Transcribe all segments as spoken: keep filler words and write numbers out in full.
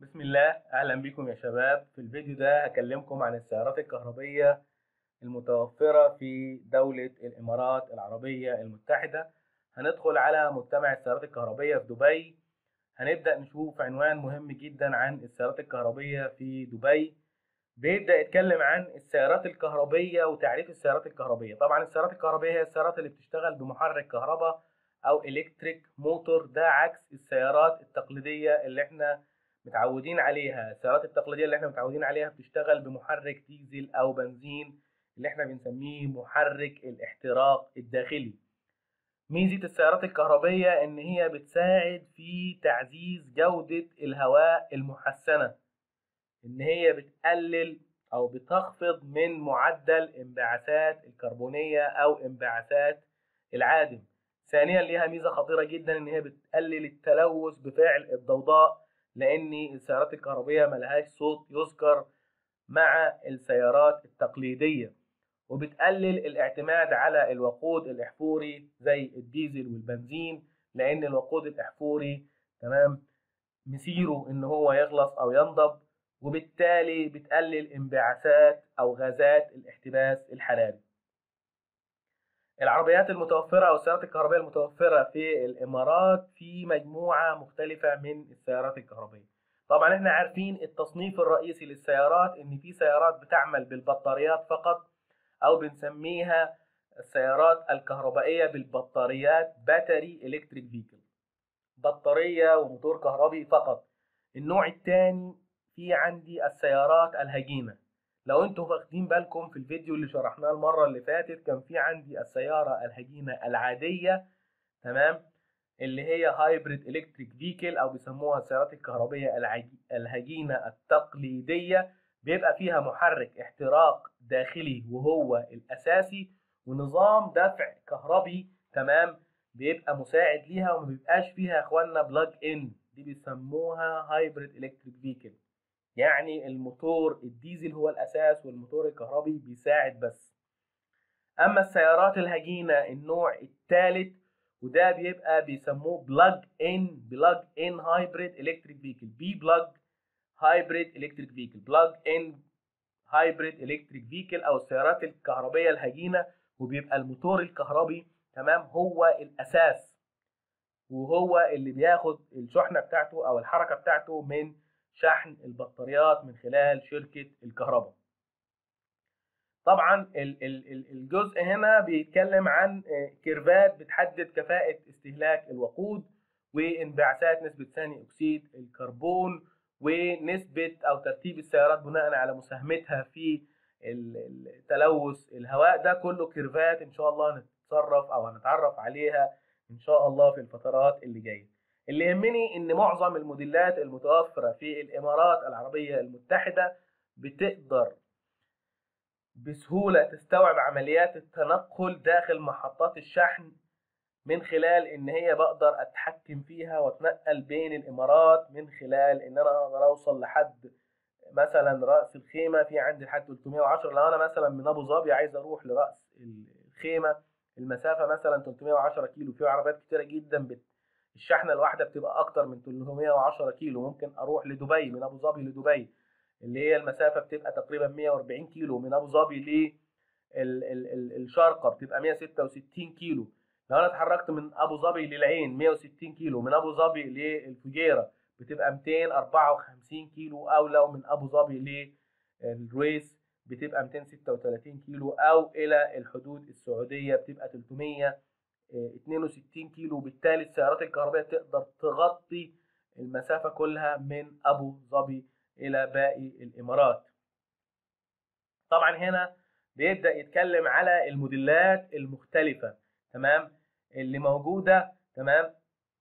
بسم الله، أهلا بكم يا شباب. في الفيديو ده هكلمكم عن السيارات الكهربية المتوفرة في دولة الإمارات العربية المتحدة. هندخل على مجتمع السيارات الكهربية في دبي. هنبدأ نشوف عنوان مهم جدا عن السيارات الكهربية في دبي. بيبدأ يتكلم عن السيارات الكهربية وتعريف السيارات الكهربية. طبعا السيارات الكهربية هي السيارات اللي بتشتغل بمحرك كهرباء أو إلكتريك موتور. ده عكس السيارات التقليدية اللي احنا متعودين عليها. السيارات التقليدية اللي احنا متعودين عليها بتشتغل بمحرك ديزل أو بنزين اللي احنا بنسميه محرك الاحتراق الداخلي. ميزة السيارات الكهربية إن هي بتساعد في تعزيز جودة الهواء المحسنة، إن هي بتقلل أو بتخفض من معدل انبعاثات الكربونية أو انبعاثات العادم. ثانيا ليها ميزة خطيرة جدا إن هي بتقلل التلوث بفعل الضوضاء، لأن السيارات الكهربية ملهاش صوت يذكر مع السيارات التقليدية. وبتقلل الاعتماد على الوقود الإحفوري زي الديزل والبنزين، لأن الوقود الإحفوري تمام مسيره إن هو يخلص أو ينضب، وبالتالي بتقلل انبعاثات أو غازات الاحتباس الحراري. العربيات المتوفرة أو السيارات الكهربائية المتوفرة في الإمارات في مجموعة مختلفة من السيارات الكهربائية. طبعا احنا عارفين التصنيف الرئيسي للسيارات إن في سيارات بتعمل بالبطاريات فقط، أو بنسميها السيارات الكهربائية بالبطاريات باتري إلكتريك فيكل، بطارية وموتور كهربي فقط. النوع الثاني في عندي السيارات الهجينة. لو انتم واخدين بالكم في الفيديو اللي شرحناه المرة اللي فاتت كان في عندي السيارة الهجينة العادية، تمام، اللي هي هايبريد الكتريك فيكل او بيسموها السيارات الكهربية الهجينة التقليدية. بيبقى فيها محرك احتراق داخلي وهو الاساسي، ونظام دفع كهربي تمام بيبقى مساعد ليها، وما بيبقاش فيها يا اخوانا بلاج ان. دي بيسموها هايبريد الكتريك فيكل، يعني الموتور الديزل هو الاساس والموتور الكهربي بيساعد بس. اما السيارات الهجينه النوع الثالث، وده بيبقى بيسموه بلاج ان بلاج ان هايبريد الكتريك فيكل، بي بلاج هايبريد الكتريك فيكل، بلاج ان هايبريد الكتريك فيكل، او السيارات الكهربيه الهجينه. وبيبقى الموتور الكهربي تمام هو الاساس، وهو اللي بياخد الشحنه بتاعته او الحركه بتاعته من شحن البطاريات من خلال شركه الكهرباء. طبعا الجزء هنا بيتكلم عن كيرفات بتحدد كفاءة استهلاك الوقود وانبعاثات نسبة ثاني أكسيد الكربون ونسبة أو ترتيب السيارات بناء على مساهمتها في تلوث الهواء. ده كله كيرفات إن شاء الله هنتصرف أو هنتعرف عليها إن شاء الله في الفترات اللي جاية. اللي يهمني إن معظم الموديلات المتوفرة في الإمارات العربية المتحدة بتقدر بسهولة تستوعب عمليات التنقل داخل محطات الشحن، من خلال ان هي بقدر اتحكم فيها واتنقل بين الامارات، من خلال ان انا اقدر اوصل لحد مثلا رأس الخيمة في عندي لحد ثلاثمائة وعشرة. لو انا مثلا من ابو ظبي عايز اروح لرأس الخيمة، المسافة مثلا ثلاثمائة وعشرة كيلو. في عربيات كتيرة جدا بت... الشحنة الواحدة بتبقى اكتر من ثلاثمائة وعشرة كيلو. ممكن اروح لدبي من ابو ظبي لدبي، اللي هي المسافة بتبقى تقريبا مائة وأربعين كيلو. من ابو ظبي للشارقة بتبقى مائة وستة وستين كيلو. لو انا اتحركت من ابو ظبي للعين مائة وستين كيلو. من ابو ظبي للفجيرة بتبقى مئتين وأربعة وخمسين كيلو، او لو من ابو ظبي للرويس بتبقى مئتين وستة وثلاثين كيلو، او الى الحدود السعودية بتبقى ثلاثمائة واثنين وستين كيلو. بالتالي السيارات الكهربائية تقدر تغطي المسافة كلها من ابو ظبي الى باقي الامارات. طبعا هنا بيبدأ يتكلم على الموديلات المختلفة تمام اللي موجودة تمام.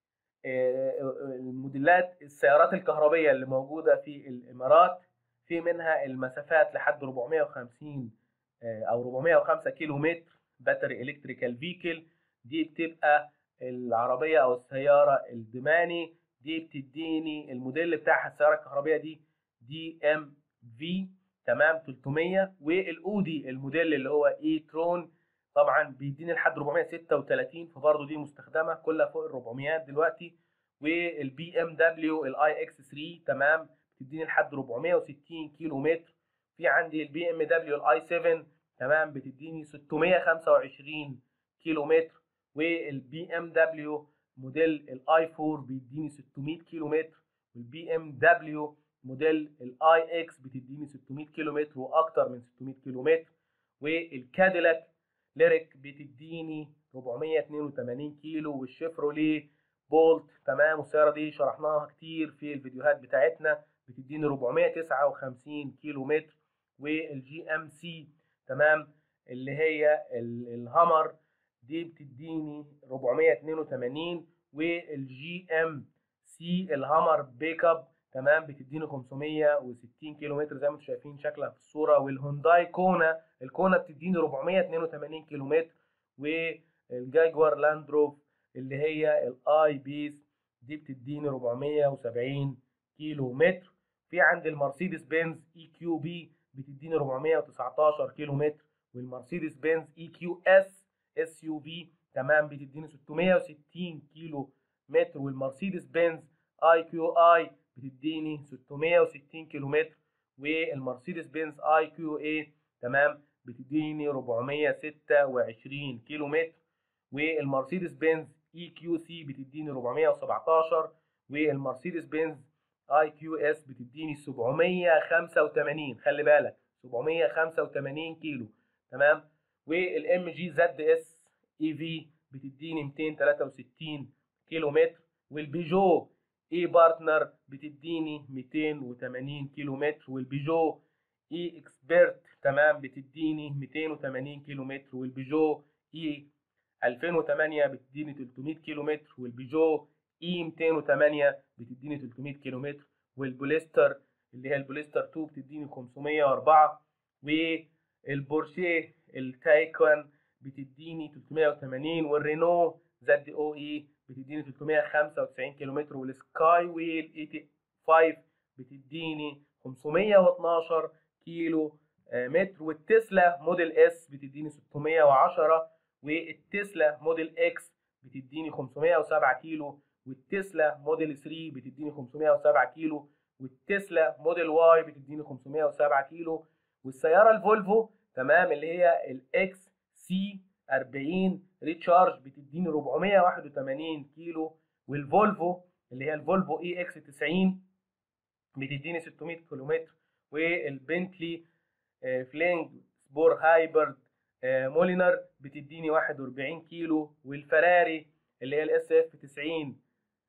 الموديلات السيارات الكهربية اللي موجودة في الإمارات، في منها المسافات لحد أربعمائة وخمسين أو أربعمائة وخمسة كيلو متر باتري إلكتريكال فيكل. دي بتبقى العربية أو السيارة الدماني. دي بتديني الموديل بتاعها السيارة الكهربية دي دي ام في تمام ثلاثمائة. والاودي الموديل اللي هو اي ترون طبعا بيديني لحد أربعمائة وستة وثلاثين، فبرضه دي مستخدمه كلها فوق ال أربعمائة دلوقتي. والبي ام دبليو الاي اكس ثلاثة تمام بتديني لحد أربعمية وستين كيلو متر. في عندي البي ام دبليو الاي سبعة تمام بتديني ستمية وخمسة وعشرين كيلو متر، والبي ام دبليو موديل الاي أربعة بيديني ستمية كيلو متر، والبي ام دبليو موديل الاي اكس بتديني ستمية كيلو متر واكتر من ستمية كيلو متر، والكاديلاك ليريك بتديني أربعمية واتنين وتمانين كيلو، والشيفروليه بولت تمام والسياره دي شرحناها كتير في الفيديوهات بتاعتنا بتديني أربعمية وتسعة وخمسين كيلو متر، والجي ام سي تمام اللي هي الهامر دي بتديني أربعمية واتنين وتمانين، والجي ام سي الهامر بيك اب تمام بتديني خمسمية وستين كيلو متر زي ما انتم شايفين شكلها في الصوره، والهونداي كونا الكونا بتديني أربعمية واتنين وتمانين كيلو متر، والجاكوار لاندروف اللي هي الاي بيس دي بتديني أربعمية وسبعين كيلو متر. في عندي المرسيدس بنز اي كيو بي بتديني أربعمية وتسعتاشر كيلو متر، والمرسيدس بنز اي كيو اس اس يو في تمام بتديني ستمية وستين كيلو متر، والمرسيدس بنز اي كيو اي بتديني ستمية وستين كيلو متر، والمرسيدس بنز اي كيو اي تمام بتديني أربعمية وستة وعشرين كيلو متر، والمرسيدس بنز اي كيو سي بتديني أربعمية وسبعتاشر، والمرسيدس بنز اي كيو اس بتديني سبعمية وخمسة وتمانين، خلي بالك سبعمية وخمسة وتمانين كيلو تمام، والام جي زد اس اي في بتديني ميتين وتلاتة وستين كيلو متر، والبيجو اي بارتنر بتديني ميتين وتمانين كيلو متر، والبيجو اي اكسبرت تمام بتديني ميتين وتمانين كيلو متر، والبيجو اي ألفين وتمانية بتديني تلتمية كيلو متر، والبيجو اي ميتين وتمانية بتديني تلتمية كيلو متر، والبوليستر اللي هي البوليستر اتنين بتديني خمسمية وأربعة، والبورشيه التايكون بتديني تلتمية وتمانين، والرينو زد او اي بتديني تلتمية وخمسة وتسعين كيلو متر، والسكاي ويل خمسة وتمانين بتديني خمسمية واتناشر كيلو متر، والتسلا موديل اس بتديني ستمية وعشرة، والتسلا موديل اكس بتديني خمسمية وسبعة كيلو، والتسلا موديل تلاتة بتديني خمسمية وسبعة كيلو، والتسلا موديل واي بتديني خمسمية وسبعة كيلو، والسياره الفولفو تمام اللي هي الاكس سي أربعين ريتشارج بتديني أربعمية وواحد وتمانين كيلو، والفولفو اللي هي الفولفو اي اكس تسعين بتديني ستمية كيلو متر، والبنتلي فلينج سبور هايبرد مولينر بتديني واحد وأربعين كيلو، والفراري اللي هي الاس اف تسعين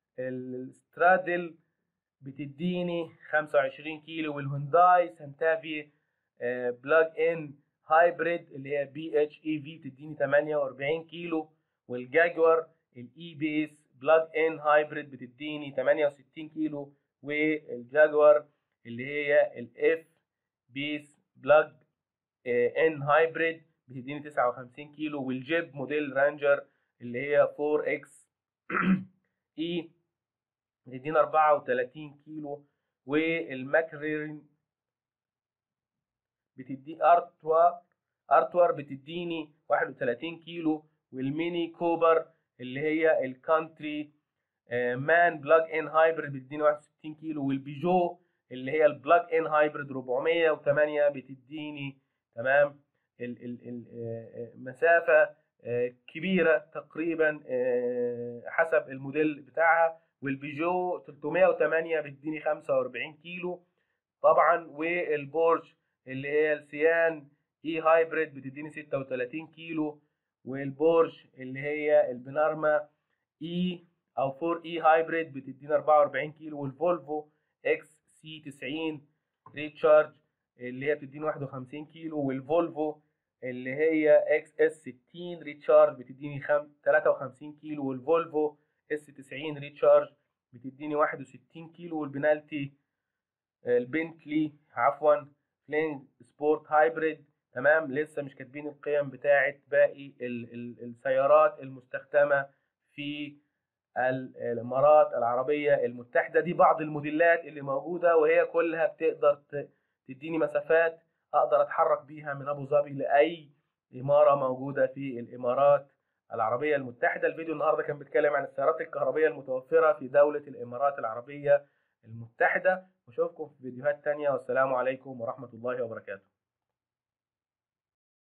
السترادل بتديني خمسة وعشرين كيلو، والهونداي سانتافي بلاج ان هايبريد اللي هي بي اتش اي في بتديني تمانية وأربعين كيلو، والجاكوار الاي بيس بلاج ان هايبريد بتديني تمانية وستين كيلو، والجاكوار اللي هي الاف بيس بلاج ان هايبريد بتديني تسعة وخمسين كيلو، والجيب موديل رانجر اللي هي فور اكس اي بتدينا أربعة وتلاتين كيلو، والماكرين بتدي ارتوا ارتوار بتديني واحد وتلاتين كيلو، والميني كوبر اللي هي الكانتري مان بلاج ان هايبريد بتديني واحد وستين كيلو، والبيجو اللي هي البلاج ان هايبريد أربعمية وتمانية بتديني تمام المسافه كبيره تقريبا حسب الموديل بتاعها، والبيجو تلتمية وتمانية بتديني خمسة وأربعين كيلو طبعا، والبورش اللي هي السيان اي هايبريد بتديني ستة وتلاتين كيلو، والبورش اللي هي البنارما اي او فور اي هايبريد بتدينا أربعة وأربعين كيلو، والفولفو اكس سي تسعين ريتشارج اللي هي بتديني واحد وخمسين كيلو، والفولفو اللي هي اكس اس ستين ريتشارج بتديني تلاتة وخمسين كيلو، والفولفو اس تسعين ريتشارج بتديني واحد وستين كيلو، والبنالتي البنتلي عفوا فلينج سبورت هايبريد تمام لسه مش كاتبين القيم بتاعه باقي ال ال السيارات المستخدمه في الامارات العربيه المتحده. دي بعض الموديلات اللي موجوده وهي كلها بتقدر تديني مسافات اقدر اتحرك بيها من ابو ظبي لاي اماره موجوده في الامارات العربيه المتحده. الفيديو النهارده كان بيتكلم عن السيارات الكهربائيه المتوفره في دوله الامارات العربيه المتحدة. واشوفكم في فيديوهات تانية، والسلام عليكم ورحمة الله وبركاته.